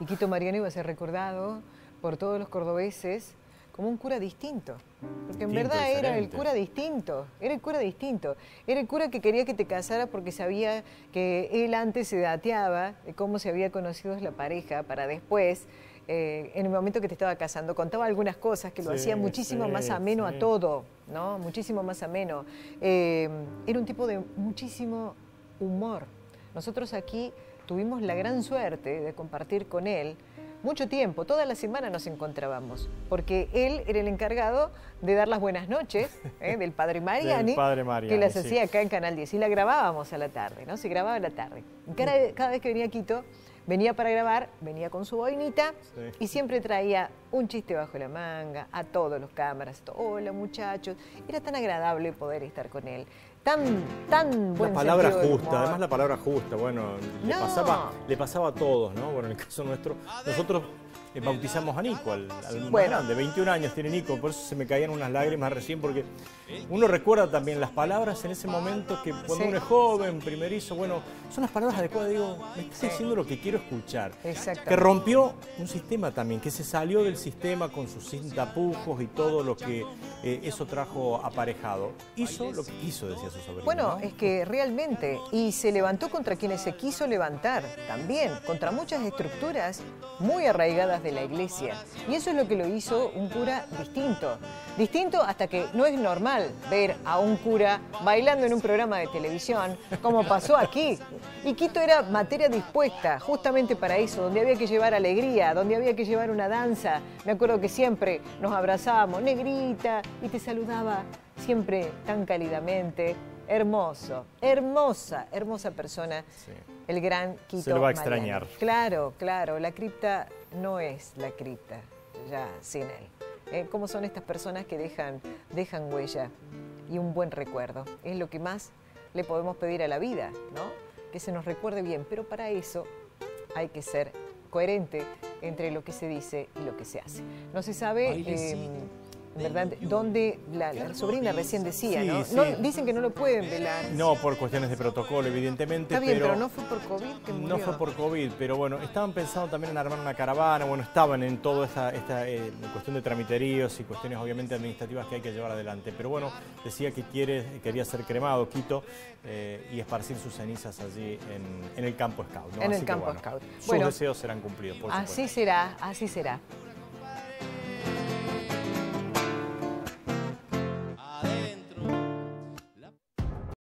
Y Quito Mariano iba a ser recordado por todos los cordobeses como un cura distinto. Porque en verdad era el cura distinto, era el cura distinto. Era el cura que quería que te casaras porque sabía que él antes se dateaba de cómo se había conocido la pareja para después, en el momento que te estaba casando, contaba algunas cosas que lo hacían muchísimo más ameno a todo, ¿no? Muchísimo más ameno. Era un tipo de muchísimo humor. Nosotros aquí tuvimos la gran suerte de compartir con él mucho tiempo, toda la semana nos encontrábamos, porque él era el encargado de dar las buenas noches del Padre Mariani, que las hacía acá en Canal 10, y la grabábamos a la tarde, ¿no? Se grababa a la tarde. Cada vez que venía a Quito, venía para grabar, venía con su boinita y siempre traía un chiste bajo la manga, a todos los cámaras, hola muchachos, era tan agradable poder estar con él. Tan buen la palabra sentido justa, además la palabra justa, bueno, le pasaba a todos, ¿no? Bueno, en el caso nuestro, nosotros bautizamos a Nico, al más grande, 21 años tiene Nico, por eso se me caían unas lágrimas recién, porque uno recuerda también las palabras en ese momento que cuando uno es joven, primerizo, bueno, son las palabras adecuadas, digo, me está diciendo lo que quiero escuchar. Que rompió un sistema también, que se salió del sistema con sus sin tapujos y todo lo que eso trajo aparejado. Hizo lo que quiso, decía su sobrino. Bueno, ¿no? es que realmente, y se levantó contra quienes se quiso levantar también, contra muchas estructuras muy arraigadas de la iglesia. Y eso es lo que lo hizo un cura distinto. Distinto hasta que no es normal ver a un cura bailando en un programa de televisión, como pasó aquí. Y Quito era materia dispuesta justamente para eso, donde había que llevar alegría, donde había que llevar una danza. Me acuerdo que siempre nos abrazábamos, negrita, y te saludaba siempre tan cálidamente. Hermoso, hermosa persona, el gran Quito. Se lo va a extrañar. Claro, claro, la cripta no es la cripta, ya sin él. ¿Cómo son estas personas que dejan huella y un buen recuerdo? Es lo que más le podemos pedir a la vida, ¿no? Que se nos recuerde bien, pero para eso hay que ser coherente entre lo que se dice y lo que se hace. No se sabe, ¿verdad?, dónde la sobrina recién decía, ¿no? Sí. No, dicen que no lo pueden velar. No, por cuestiones de protocolo, evidentemente. Está bien, pero no fue por COVID que murió. No fue por COVID, pero bueno, estaban pensando también en armar una caravana, bueno, estaban en toda esta cuestión de tramiteríos y cuestiones obviamente administrativas que hay que llevar adelante. Pero bueno, decía que quería ser cremado, Quito, y esparcir sus cenizas allí en el campo Scout, ¿no? En el campo Scout. Sus deseos serán cumplidos, por supuesto. Así será.